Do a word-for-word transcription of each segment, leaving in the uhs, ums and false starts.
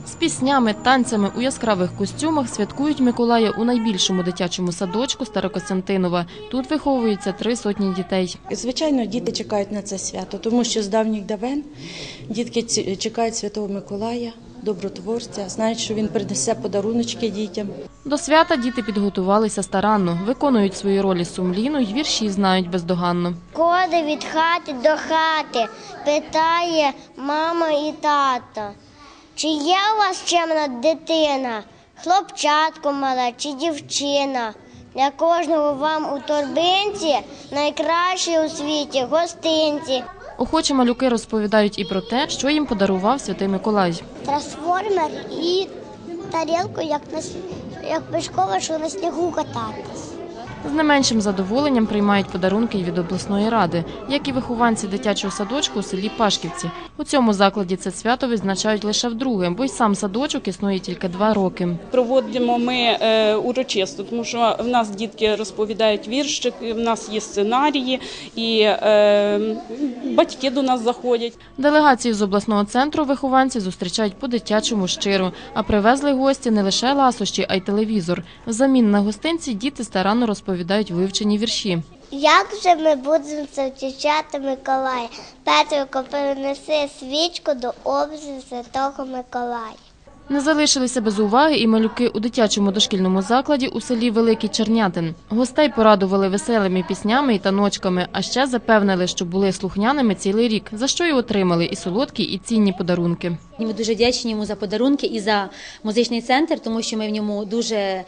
З піснями, танцями у яскравих костюмах святкують Миколая у найбільшому дитячому садочку Старокостянтинова. Тут виховуються три сотні дітей. Звичайно, діти чекають на це свято, тому що з давніх давен дітки чекають Святого Миколая, добротворця, знають, що він принесе подаруночки дітям. До свята діти підготувалися старанно, виконують свої ролі сумлінно й вірші знають бездоганно. Ходить від хати до хати, питає мама і тато. Чи є у вас чемна дитина, хлопчатко мале чи дівчина? Для кожного вам у торбинці найкращі у світі гостинці. Охочі малюки розповідають і про те, що їм подарував Святий Миколай. Трансформер і тарілку, як на як пішкова, що на снігу кататись. З не меншим задоволенням приймають подарунки й від обласної ради, як і вихованці дитячого садочку у селі Пашківці. У цьому закладі це свято відзначають лише вдруге, бо й сам садочок існує тільки два роки. Проводимо ми е, урочисто, тому що в нас дітки розповідають віршики, в нас є сценарії і е, батьки до нас заходять. Делегацію з обласного центру вихованці зустрічають по-дитячому щиро, а привезли гості не лише ласощі, а й телевізор. Взамін на гостинці діти старанно розповідають вивчені вірші. Як же ми будемо зустрічати Миколая? Петрику, принеси свічку до образу Святого Миколая. Не залишилися без уваги і малюки у дитячому дошкільному закладі у селі Великий Чернятин. Гостей порадували веселими піснями і таночками, а ще запевнили, що були слухняними цілий рік, за що й отримали і солодкі, і цінні подарунки. Ми дуже вдячні йому за подарунки і за музичний центр, тому що ми в ньому дуже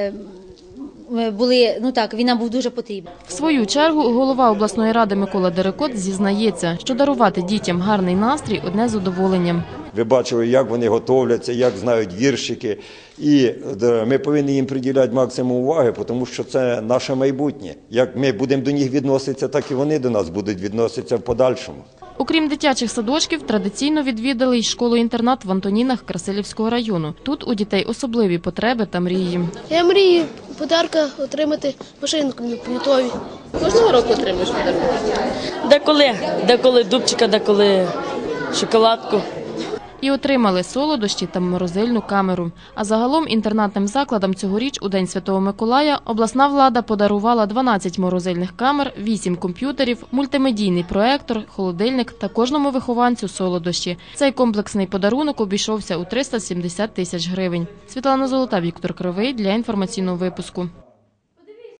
були, ну так, він нам був дуже потрібен. В свою чергу голова обласної ради Микола Дерекот зізнається, що дарувати дітям гарний настрій – одне задоволення. Ви бачили, як вони готовляться, як знають віршики. І ми повинні їм приділяти максимум уваги, тому що це наше майбутнє. Як ми будемо до них відноситися, так і вони до нас будуть відноситися в подальшому. Окрім дитячих садочків, традиційно відвідали й школу-інтернат в Антонінах Красилівського району. Тут у дітей особливі потреби та мрії. Я мрію подарка отримати машинку комп'ютерові. Кожного року отримуєш подарунок? Деколи, деколи дубчика, деколи шоколадку. І отримали солодощі та морозильну камеру. А загалом інтернатним закладам цьогоріч у День Святого Миколая обласна влада подарувала дванадцять морозильних камер, вісім комп'ютерів, мультимедійний проектор, холодильник та кожному вихованцю солодощі. Цей комплексний подарунок обійшовся у триста сімдесят тисяч гривень. Світлана Золота, Віктор Кривий для інформаційного випуску.